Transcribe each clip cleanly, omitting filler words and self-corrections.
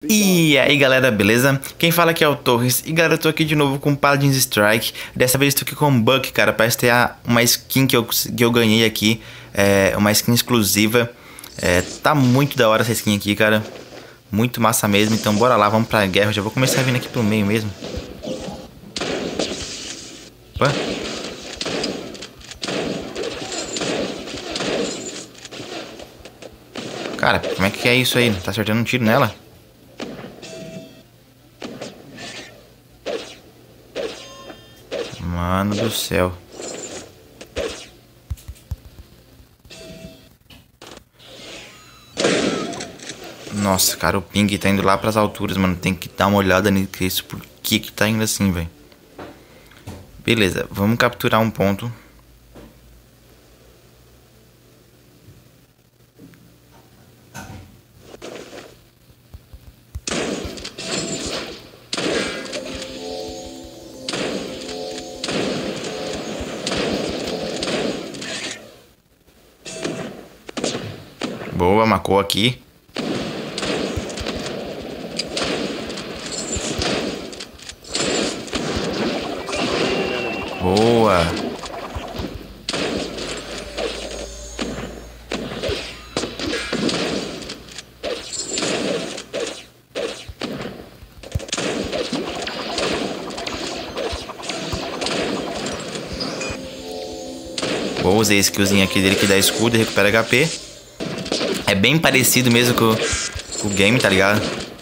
E aí galera, beleza? Quem fala aqui é o Torres. E galera, eu tô aqui de novo com Paladins Strike. Dessa vez eu tô aqui com o Buck, cara, pra testear uma skin que eu ganhei aqui. Uma skin exclusiva. Tá muito da hora essa skin aqui, cara. Muito massa mesmo, então bora lá, vamos pra guerra. Eu já vou começar vindo aqui pro meio mesmo. Opa. Cara, como é que é isso aí? Tá acertando um tiro nela? Mano do céu. Nossa, cara, o ping tá indo lá pras alturas, mano. Tem que dar uma olhada nisso. Por que que tá indo assim, velho? Beleza, vamos capturar um ponto. Boa, marcou aqui. Boa. Vou usar esse skillzinho aqui dele que dá escudo e recupera HP. É bem parecido mesmo com o game, tá ligado?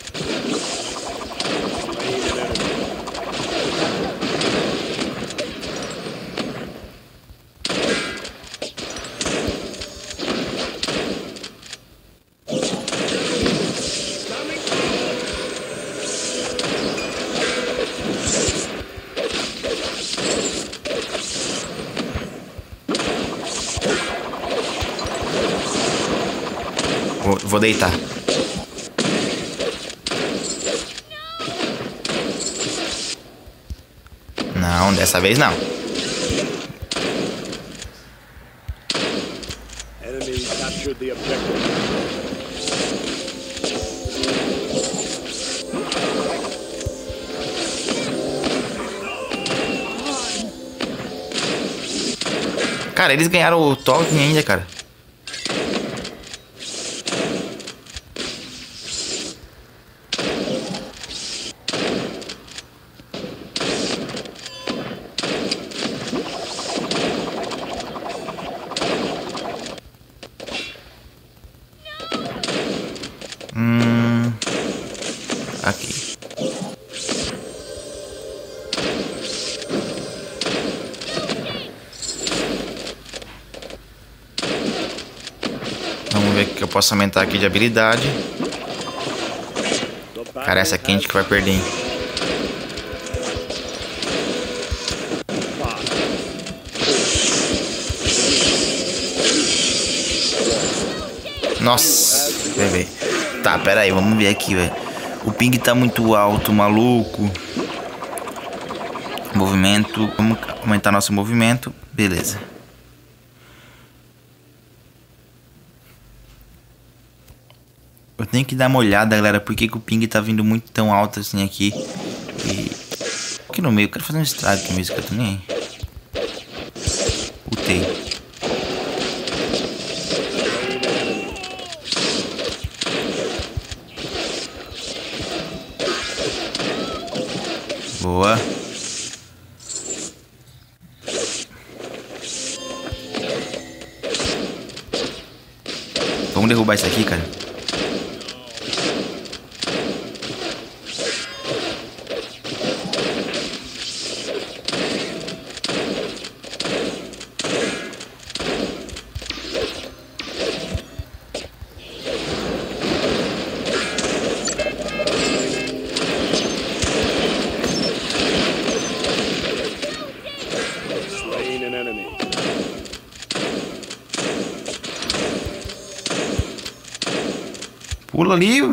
Vou deitar. Não, dessa vez não. Enemy captured the objective. Cara, eles ganharam o Tolkien ainda, cara. Aqui. Vamos ver o que eu posso aumentar aqui de habilidade. Cara, essa quente que vai perder, hein? Nossa, bebê. Tá, pera aí, vamos ver aqui, velho. O ping tá muito alto, maluco. Movimento. Vamos aumentar nosso movimento. Beleza. Eu tenho que dar uma olhada, galera. Por que o ping tá vindo muito tão alto assim aqui. E aqui no meio, eu quero fazer um estrago aqui mesmo, que eu tô nem aí. Utei. Boa. Vamos derrubar isso aqui, cara. Pula ali.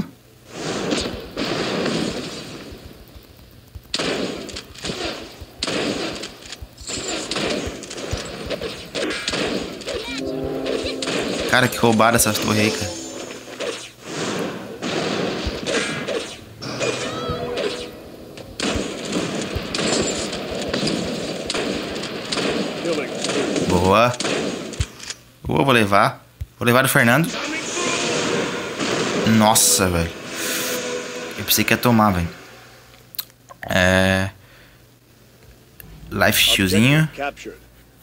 Cara, que roubaram essas torres aí, cara. Boa. Boa, vou levar. Vou levar o Fernando. Nossa, velho. Eu pensei que ia tomar, velho. Life shieldzinho. Objective captured.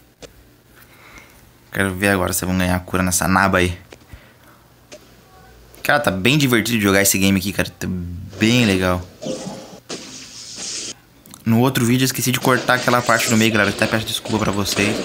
Quero ver agora se vão ganhar cura nessa naba aí. Cara, tá bem divertido jogar esse game aqui, cara. Tá bem legal. No outro vídeo eu esqueci de cortar aquela parte do meio, galera. Até peço desculpa pra vocês.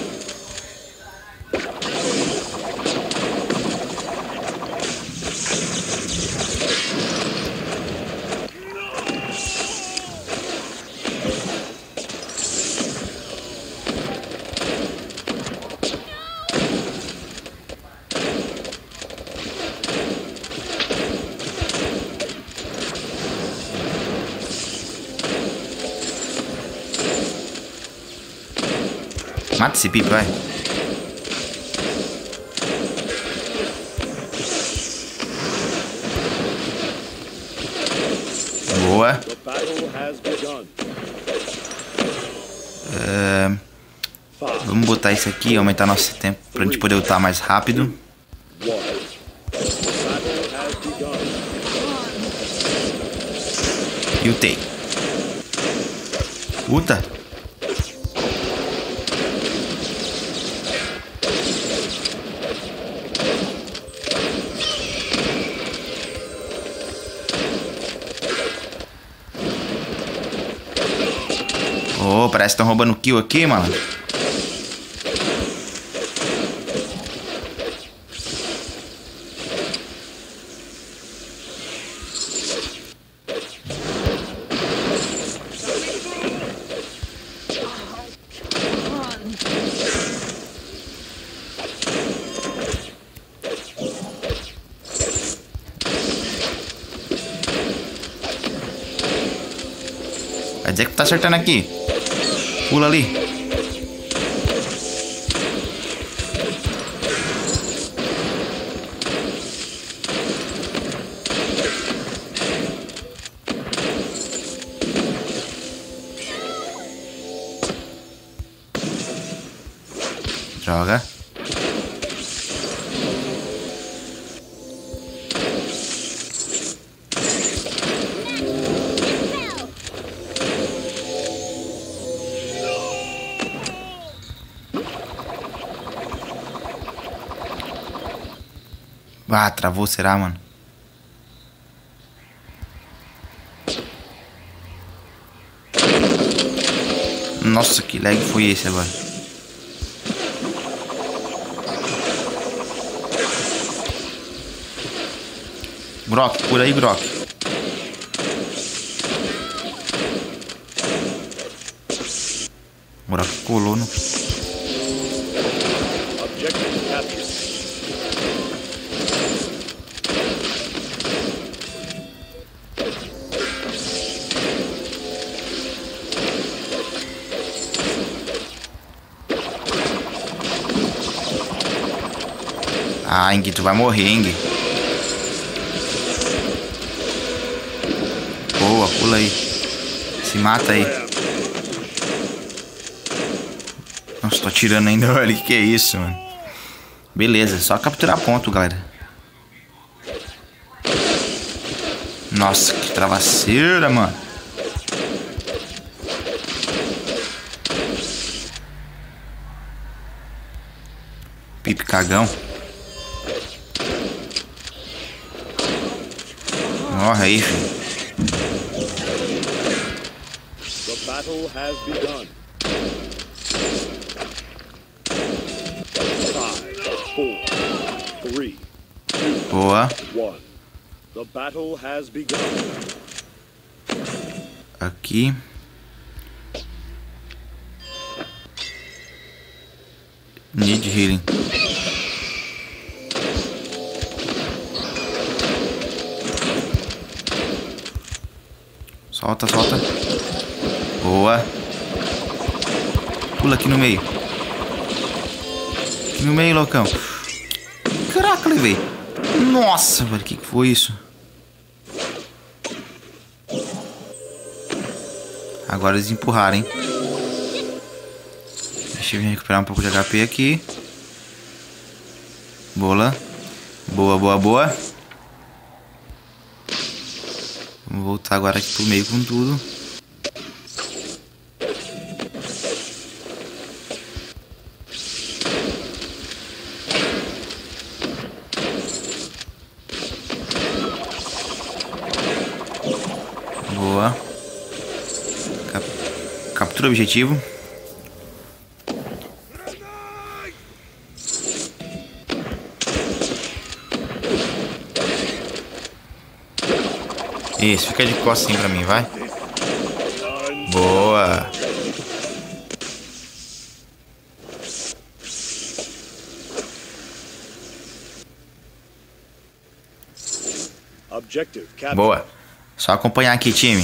Mata esse pipo, vai. Boa. The battle has begun. Vamos botar isso aqui, aumentar nosso tempo pra gente poder lutar mais rápido. One. The battle has begun. E ultei. Puta. Oh, parece que estão roubando kill aqui, mano. Vai dizer que tá acertando aqui. Pula ali. Droga. Ah, travou, será, mano? Nossa, que lag foi esse agora? Brock, por aí, Brock. Brock colou no... Objective captured. Ah, Ing, tu vai morrer, Ing. Boa, pula aí. Se mata aí. Nossa, tô atirando ainda, olha, que é isso, mano. Beleza, só capturar ponto, galera. Nossa, que travasseira, mano. Pipe cagão. Morre aí, filho. The battle has begun. 5, 4, 3, 2, Boa. 1. The battle has begun. Aqui. Need healing. Solta, solta. Boa. Pula aqui no meio. Aqui no meio, loucão. Caraca, levei. Nossa, velho, que foi isso? Agora eles empurraram, hein? Deixa eu recuperar um pouco de HP aqui. Boa. Boa. Vamos voltar agora aqui pro meio com tudo. Boa. Captura o objetivo. Isso, fica de costas assim pra mim, vai. Boa. Boa. Só acompanhar aqui, time.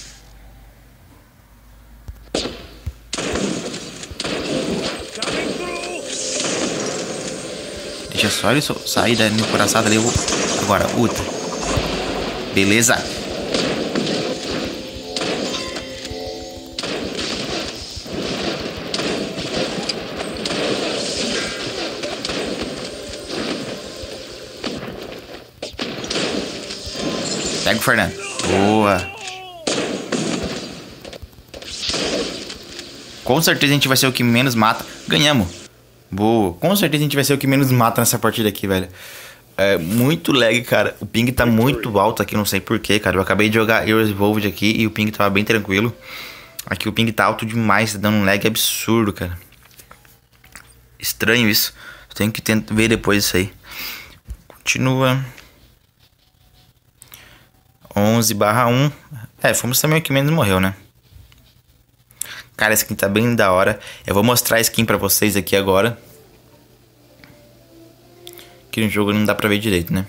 Deixa só ele sair da minha coraçada ali. Agora, ultra. Beleza. Pega o Fernando. Boa. Com certeza a gente vai ser o que menos mata. Ganhamos. Boa. Com certeza a gente vai ser o que menos mata nessa partida aqui, velho. É muito lag, cara. O ping tá muito alto aqui, não sei porquê, cara. Eu acabei de jogar Heroes Evolved aqui e o ping tava bem tranquilo. Aqui o ping tá alto demais, tá dando um lag absurdo, cara. Estranho isso. Tenho que ver depois isso aí. Continua. 11/1. Fomos também o que menos morreu, né? Cara, essa skin tá bem da hora. Eu vou mostrar a skin pra vocês aqui agora. Que no jogo não dá pra ver direito, né?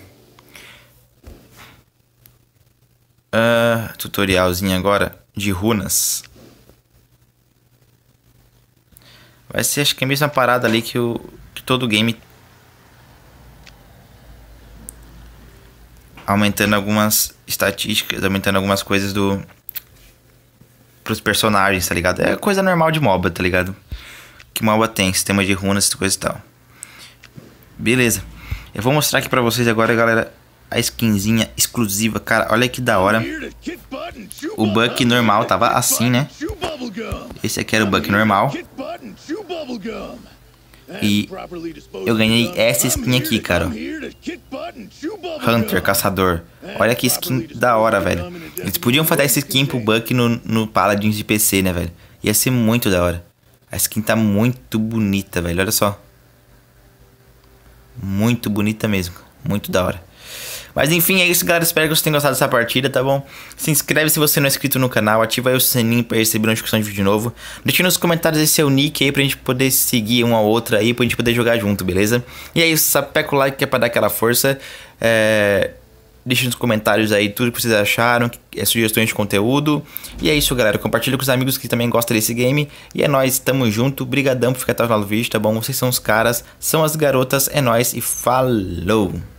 Tutorialzinho agora de runas. Vai ser, acho que é a mesma parada ali que todo game. Aumentando algumas estatísticas, aumentando algumas coisas pros personagens, tá ligado? É coisa normal de MOBA, tá ligado? Que MOBA tem, sistema de runas e coisa e tal. Beleza. Eu vou mostrar aqui pra vocês agora, galera, a skinzinha exclusiva. Cara, olha que da hora. O Buck normal tava assim, né? Esse aqui era o Buck normal. E eu ganhei essa skin aqui, cara. Hunter, caçador. Olha que skin da hora, velho. Eles podiam fazer essa skin pro Buck no Paladins de PC, né, velho? Ia ser muito da hora. A skin tá muito bonita, velho. Olha só. Muito bonita mesmo. Muito da hora. Mas enfim, é isso, galera. Espero que vocês tenham gostado dessa partida, tá bom? Se inscreve se você não é inscrito no canal. Ativa aí o sininho pra receber notificação de vídeo novo. Deixa nos comentários esse seu nick aí pra gente poder seguir um ao outro aí, pra gente poder jogar junto, beleza? E é isso, sapeca o like que é pra dar aquela força. Deixa nos comentários aí tudo que vocês acharam, sugestões de conteúdo. E é isso, galera. Compartilha com os amigos que também gostam desse game. E é nóis, tamo junto. Brigadão por ficar até o final do vídeo, tá bom? Vocês são os caras, são as garotas. É nóis e falou!